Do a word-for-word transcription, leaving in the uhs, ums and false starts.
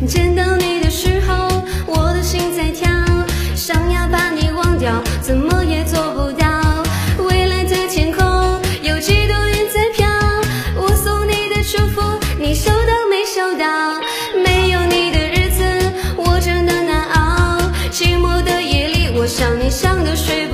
见到你的时候，我的心在跳，想要把你忘掉，怎么也做不到。未来的天空有几朵云在飘，我送你的祝福，你收到没收到？没有你的日子，我真的难熬。寂寞的夜里，我想你想得睡不